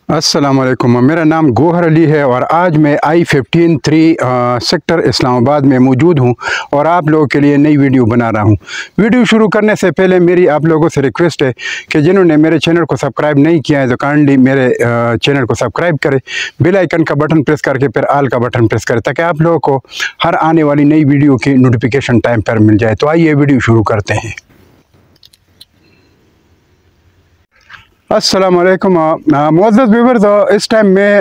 अस्सलाम वालेकुम। मेरा नाम गोहर अली है और आज मैं I-15-3 सेक्टर इस्लामाबाद में मौजूद हूं और आप लोगों के लिए नई वीडियो बना रहा हूं। वीडियो शुरू करने से पहले मेरी आप लोगों से रिक्वेस्ट है कि जिन्होंने मेरे चैनल को सब्सक्राइब नहीं किया है तो काइंडली मेरे चैनल को सब्सक्राइब करें, बेल आइकन का बटन प्रेस करके फिर ऑल का बटन प्रेस करें ताकि आप लोगों को हर आने वाली नई वीडियो की नोटिफिकेशन टाइम पर मिल जाए। तो आइए वीडियो शुरू करते हैं। अस्सलाम वालेकुम मुअज़्ज़ज़ व्यूअर्स, इस टाइम मैं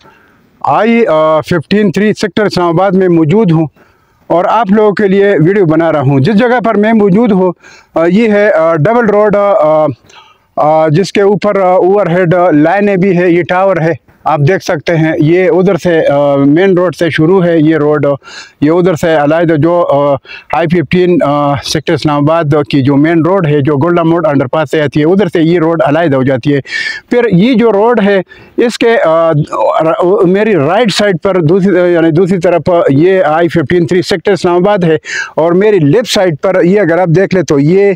I-15-3 सेक्टर इस्लामाबाद में मौजूद हूँ और आप लोगों के लिए वीडियो बना रहा हूँ। जिस जगह पर मैं मौजूद हूँ ये है डबल रोड, जिसके ऊपर ओवरहेड लाइनें भी है। ये टावर है, आप देख सकते हैं। ये उधर से मेन रोड से शुरू है ये रोड, ये उधर से अलग जो I-15 सेक्टर इस्लामाबाद की जो मेन रोड है जो गोल्डा मोड़ अंडरपास से आती है, उधर से ये रोड अलग हो जाती है। फिर ये जो रोड है इसके मेरी राइट साइड पर दूसरी तरफ ये I-15-3 सेक्टर इस्लामाबाद है और मेरी लेफ़्ट साइड पर ये अगर आप देख ले तो ये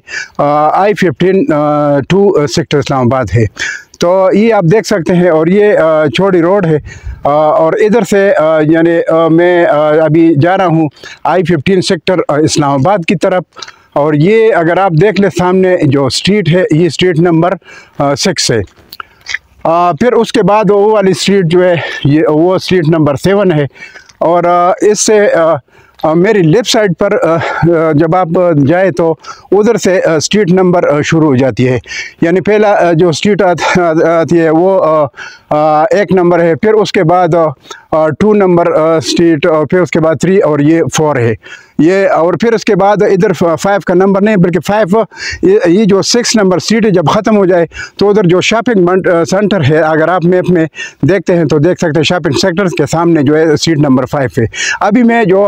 I-15-2 सेक्टर इस्लामाबाद है। तो ये आप देख सकते हैं और ये छोटी रोड है और इधर से मैं अभी जा रहा हूँ I-15 सेक्टर इस्लामाबाद की तरफ। और ये अगर आप देख ले सामने जो स्ट्रीट है ये स्ट्रीट नंबर 6 है। फिर उसके बाद वो वाली स्ट्रीट जो है ये वो स्ट्रीट नंबर 7 है। और इससे मेरी लेफ़्ट साइड पर जब आप जाए तो उधर से स्ट्रीट नंबर शुरू हो जाती है, यानी पहला जो स्ट्रीट आती है वो 1 नंबर है, फिर उसके बाद 2 नंबर स्ट्रीट और फिर उसके बाद 3 और ये 4 है ये। और फिर उसके बाद इधर 5 का नंबर नहीं बल्कि 5 ये जो 6 नंबर स्ट्रीट है जब ख़त्म हो जाए तो उधर जो शॉपिंग सेंटर है अगर आप मैप में देखते हैं तो देख सकते हैं शॉपिंग सेंटर के सामने जो है स्ट्रीट नंबर 5 है। अभी मैं जो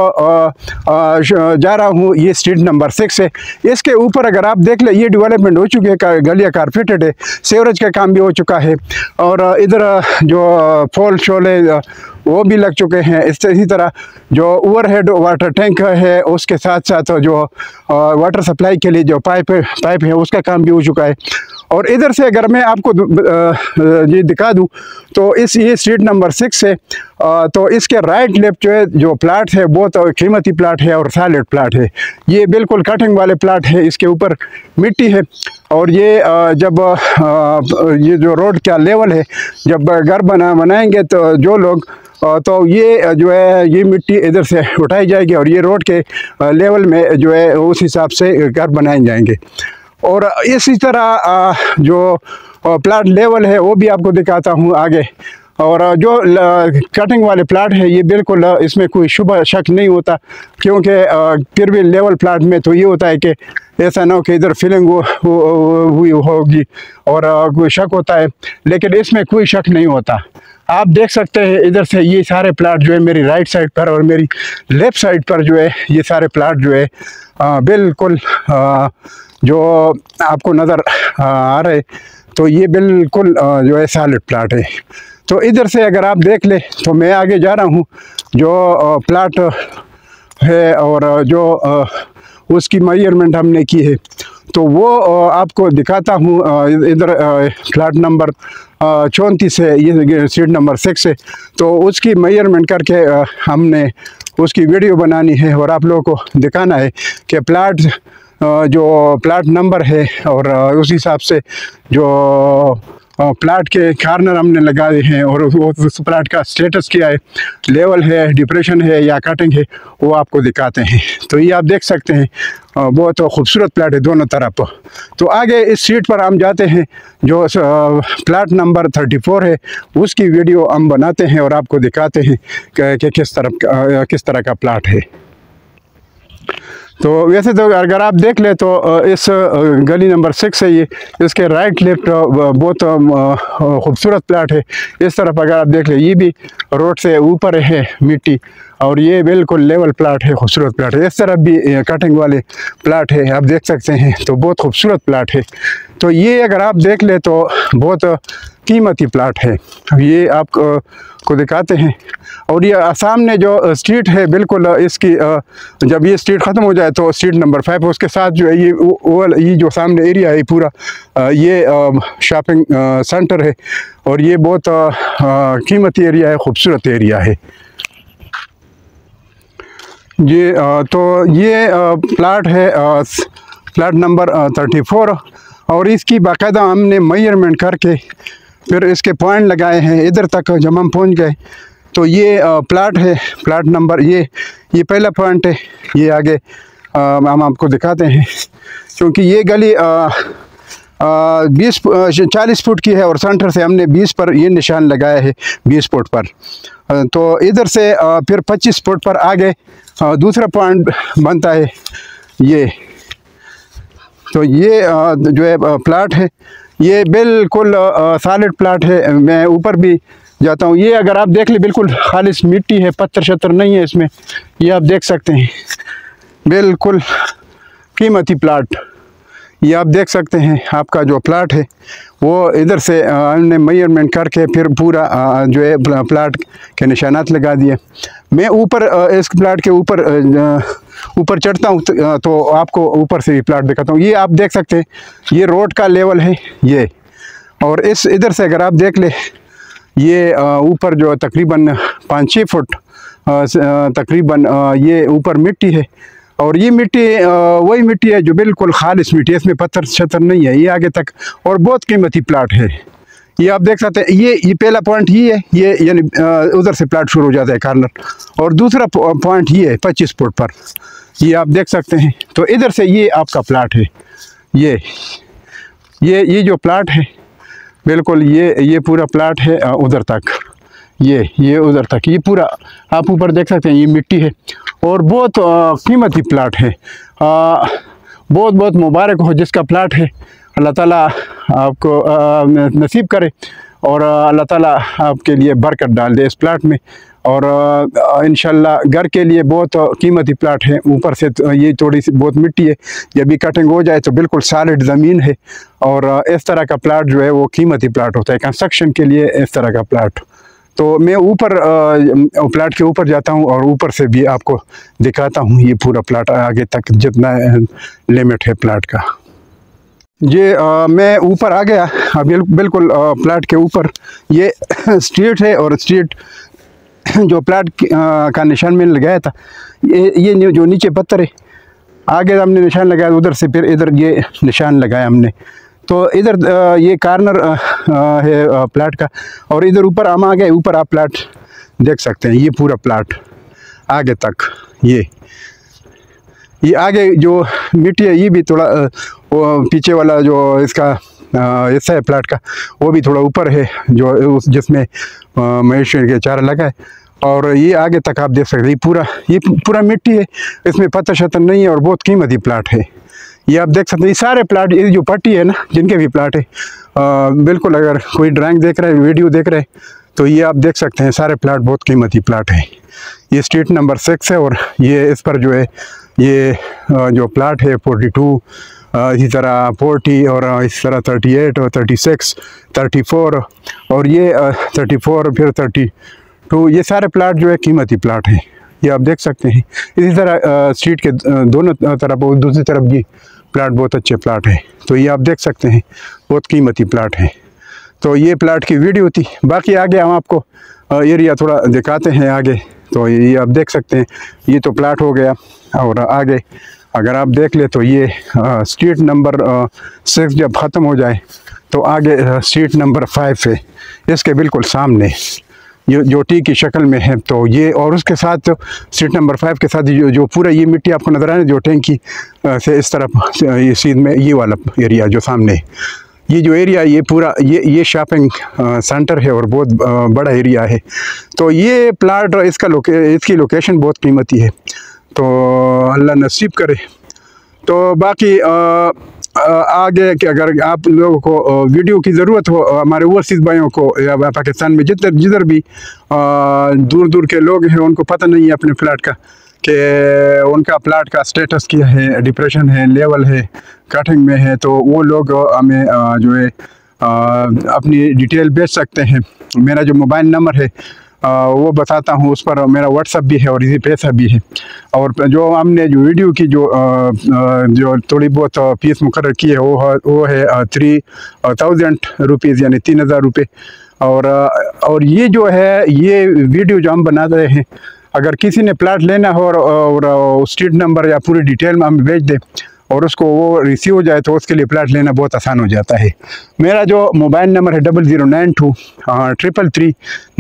जा रहा हूँ ये स्ट्रीट नंबर 6 है। इसके ऊपर अगर आप देख ले ये डेवलपमेंट हो चुकी है, गलियाँ कारपेटेड है, सीवरेज का काम भी हो चुका है और इधर जो फॉल शोले वो भी लग चुके हैं। इसी तरह जो ओवरहेड वाटर टैंक है उसके साथ साथ जो वाटर सप्लाई के लिए जो पाइप है उसका काम भी हो चुका है। और इधर से अगर मैं आपको ये दिखा दूं तो ये स्ट्रीट नंबर 6 है। तो इसके राइट लेफ्ट जो है जो प्लाट है बहुत कीमती प्लाट है और सॉलिड प्लाट है। ये बिल्कुल कटिंग वाले प्लाट है, इसके ऊपर मिट्टी है। और ये जब ये जो रोड का लेवल है जब घर बनाएंगे तो जो लोग तो ये जो है ये मिट्टी इधर से उठाई जाएगी और ये रोड के लेवल में जो है उस हिसाब से घर बनाए जाएंगे। और इसी तरह जो प्लाट लेवल है वो भी आपको दिखाता हूँ आगे। और जो कटिंग वाले प्लाट है ये बिल्कुल इसमें कोई शुबह शक नहीं होता, क्योंकि फिर भी लेवल प्लाट में तो ये होता है कि ऐसा ना हो कि इधर फिलिंग हुई होगी और कोई शक होता है, लेकिन इसमें कोई शक नहीं होता। आप देख सकते हैं इधर से ये सारे प्लाट जो है मेरी राइट साइड पर और मेरी लेफ़्ट साइड पर जो है ये सारे प्लाट जो है बिल्कुल जो आपको नज़र आ रहे तो ये बिल्कुल जो है सॉलिड प्लाट है। तो इधर से अगर आप देख ले तो मैं आगे जा रहा हूँ जो प्लाट है और जो उसकी मेजरमेंट हमने की है तो वो आपको दिखाता हूँ। इधर प्लाट नंबर 34 है, ये स्ट्रीट नंबर 6 है। तो उसकी मेजरमेंट करके हमने उसकी वीडियो बनानी है और आप लोगों को दिखाना है कि प्लाट जो प्लाट नंबर है और उस हिसाब से जो प्लाट के कार्नर हमने लगाए हैं और उस प्लाट का स्टेटस क्या है, लेवल है, डिप्रेशन है या कटिंग है, वो आपको दिखाते हैं। तो ये आप देख सकते हैं बहुत खूबसूरत प्लाट है दोनों तरफ। तो आगे इस सीट पर हम जाते हैं जो प्लाट नंबर 34 है उसकी वीडियो हम बनाते हैं और आपको दिखाते हैं कि किस तरह का प्लाट है। तो वैसे तो अगर आप देख ले तो इस गली नंबर 6 है ये, इसके राइट लेफ्ट बहुत खूबसूरत प्लाट है। इस तरफ अगर आप देख ले ये भी रोड से ऊपर है मिट्टी और ये बिल्कुल लेवल प्लाट है, खूबसूरत प्लाट है। इस तरफ भी कटिंग वाले प्लाट है, आप देख सकते हैं। तो बहुत खूबसूरत प्लाट है। तो ये अगर आप देख ले तो बहुत कीमती प्लाट है। ये आप को दिखाते हैं। और ये सामने जो स्ट्रीट है बिल्कुल इसकी जब ये स्ट्रीट ख़त्म हो जाए तो स्ट्रीट नंबर 5 उसके साथ जो है ये जो सामने एरिया है पूरा ये शॉपिंग सेंटर है और ये बहुत कीमती एरिया है, खूबसूरत एरिया है ये। तो ये प्लाट है प्लाट नंबर 34 और इसकी बाकायदा हमने मेजरमेंट करके फिर इसके पॉइंट लगाए हैं। इधर तक जब हम पहुँच गए तो ये प्लाट है, प्लाट नंबर ये पहला पॉइंट है। ये आगे हम आपको दिखाते हैं क्योंकि ये गली 40 फुट की है और सेंटर से हमने 20 पर ये निशान लगाया है, 20 फुट पर। तो इधर से फिर 25 फुट पर आगे दूसरा पॉइंट बनता है ये। तो ये जो है प्लाट है ये बिल्कुल सॉलिड प्लाट है। मैं ऊपर भी जाता हूँ, ये अगर आप देख ले बिल्कुल खालिश मिट्टी है, पत्थर शत्तर नहीं है इसमें। ये आप देख सकते हैं बिल्कुल कीमती प्लाट। ये आप देख सकते हैं आपका जो प्लाट है वो इधर से हमने मेजरमेंट करके फिर पूरा जो है प्लाट के निशानात लगा दिए। मैं ऊपर इस प्लाट के ऊपर चढ़ता हूँ तो आपको ऊपर से भी प्लाट दिखाता हूँ। ये आप देख सकते हैं ये रोड का लेवल है ये। और इस इधर से अगर आप देख ले ये ऊपर जो तकरीबन 5-6 फुट तकरीबन ये ऊपर मिट्टी है और ये मिट्टी वही मिट्टी है जो बिल्कुल खालिश मिट्टी है, इसमें पत्थर शत्तर नहीं है। ये आगे तक और बहुत कीमती प्लाट है। ये आप देख सकते हैं ये पहला पॉइंट ये है, ये यानी उधर से प्लाट शुरू हो जाता है कॉर्नर। और दूसरा पॉइंट ये है 25 फुट पर, ये आप देख सकते हैं। तो इधर से ये आपका प्लाट है ये जो प्लाट है बिल्कुल ये पूरा प्लाट है उधर तक, ये उधर तक ये पूरा आप ऊपर देख सकते हैं ये मिट्टी है और बहुत कीमती प्लाट है। बहुत बहुत मुबारक हो जिसका प्लाट है। अल्लाह ताला आपको नसीब करे और अल्लाह ताला आपके लिए बरकत डाल दे इस प्लाट में। और इंशाल्लाह घर के लिए बहुत कीमती प्लाट है। ऊपर से ये थोड़ी सी बहुत मिट्टी है, जब भी कटिंग हो जाए तो बिल्कुल सॉलिड ज़मीन है। और इस तरह का प्लाट जो है वो कीमती प्लाट होता है कंस्ट्रक्शन के लिए, इस तरह का प्लाट। तो मैं ऊपर प्लाट के ऊपर जाता हूँ और ऊपर से भी आपको दिखाता हूँ ये पूरा प्लाट आगे तक जितना लिमिट है प्लाट का। ये मैं ऊपर आ गया बिल्कुल प्लाट के ऊपर। ये स्ट्रीट है और स्ट्रीट जो प्लाट का निशान मैंने लगाया था ये जो नीचे पत्थर है आगे हमने निशान लगाया, उधर से फिर इधर ये निशान लगाया हमने। तो इधर ये कॉर्नर है प्लाट का और इधर ऊपर हम आ गए। ऊपर आप प्लाट देख सकते हैं ये पूरा प्लाट आगे तक। ये आगे जो मिट्टी है ये भी थोड़ा वो पीछे वाला जो इसका हिस्सा है प्लाट का वो भी थोड़ा ऊपर है जो जिसमें मवेशी के चारा लगा है। और ये आगे तक आप देख सकते हैं ये पूरा मिट्टी है, इसमें पत्थर शत्तर नहीं है और बहुत कीमती प्लाट है। ये आप देख सकते हैं ये सारे प्लाट, ये जो पट्टी है ना जिनके भी प्लाट है बिल्कुल अगर कोई ड्राइंग देख रहा है वीडियो देख रहे हैं तो ये आप देख सकते हैं सारे प्लाट बहुत कीमती प्लाट है। ये स्ट्रीट नंबर 6 है और ये इस पर जो है ये जो प्लाट है 42 इसी तरह 40 और इस तरह 38 और 36 34 और ये 34 फिर 32 ये सारे प्लाट जो है कीमती प्लाट है। ये आप देख सकते हैं। इसी तरह स्ट्रीट के दोनों तरफ और दूसरी तरफ भी प्लाट बहुत अच्छे प्लाट है। तो ये आप देख सकते हैं बहुत कीमती प्लाट है। तो ये प्लाट की वीडियो थी। बाकी आगे हम आपको एरिया थोड़ा दिखाते हैं आगे। तो ये आप देख सकते हैं ये तो प्लाट हो गया और आगे अगर आप देख ले तो ये स्ट्रीट नंबर 6 जब ख़त्म हो जाए तो आगे स्ट्रीट नंबर 5 है इसके बिल्कुल सामने ये जो टी की शक्ल में है। तो ये और उसके साथ स्ट्रीट नंबर 5 के साथ जो पूरा ये मिट्टी आपको नज़र आ रहा है जो टैंकी से इस तरफ ये सीध में ये वाला एरिया जो सामने ये जो एरिया ये पूरा ये शॉपिंग सेंटर है और बहुत बड़ा एरिया है। तो ये प्लाट इसकी लोकेशन बहुत कीमती है। तो अल्लाह नसीब करे। तो बाकी आगे कि अगर आप लोगों को वीडियो की ज़रूरत हो हमारे ओवरसीज़ भाइयों को या पाकिस्तान में जिधर भी दूर दूर के लोग हैं उनको पता नहीं है अपने फ्लैट का कि उनका प्लाट का स्टेटस क्या है, डिप्रेशन है, लेवल है, कटिंग में है, तो वो लोग हमें जो है अपनी डिटेल भेज सकते हैं। मेरा जो मोबाइल नंबर है वो बताता हूँ, उस पर मेरा व्हाट्सअप भी है और इजी पैसा भी है। और जो हमने जो वीडियो की जो थोड़ी बहुत फीस मुकर्रर की है वो है 3000 रुपीज़, यानी 3000 रुपये। और ये जो है ये वीडियो जो हम बना रहे हैं, अगर किसी ने प्लाट लेना हो और स्ट्रीट नंबर या पूरी डिटेल में हम भेज दें और उसको वो रिसीव हो जाए तो उसके लिए प्लाट लेना बहुत आसान हो जाता है। मेरा जो मोबाइल नंबर है 0092 333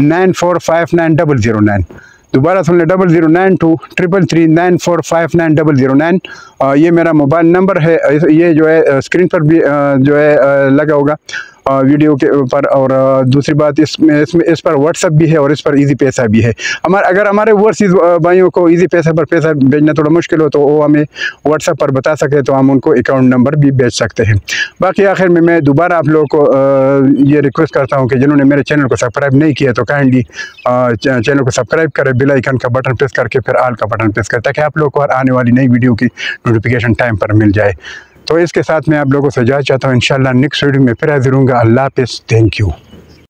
9459 दोबारा सुन लें 0092 333 9459 ये मेरा मोबाइल नंबर है। ये जो है स्क्रीन पर भी जो है लगा होगा वीडियो के ऊपर। और दूसरी बात इस पर व्हाट्सअप भी है और इस पर इजी पैसा भी है। अगर हमारे ओवरसीज़ भाइयों को इजी पैसा पर पैसा भेजना थोड़ा मुश्किल हो तो वो हमें व्हाट्सएप पर बता सके तो हम उनको अकाउंट नंबर भी भेज सकते हैं। बाकी आखिर में मैं दोबारा आप लोगों को ये रिक्वेस्ट करता हूँ कि जिन्होंने मेरे चैनल को सब्सक्राइब नहीं किया तो काइंडली चैनल को सब्सक्राइब करें, बेल आइकन का बटन प्रेस करके फिर ऑल का बटन प्रेस करें, ताकि आप लोग को आने वाली नई वीडियो की नोटिफिकेशन टाइम पर मिल जाए। तो इसके साथ मैं आप लोगों से इजाज़त चाहता हूँ। इंशाल्लाह नेक्स्ट वीडियो में फिर हाजिर होऊंगा। अल्लाह हाफ़िज़। Thank you.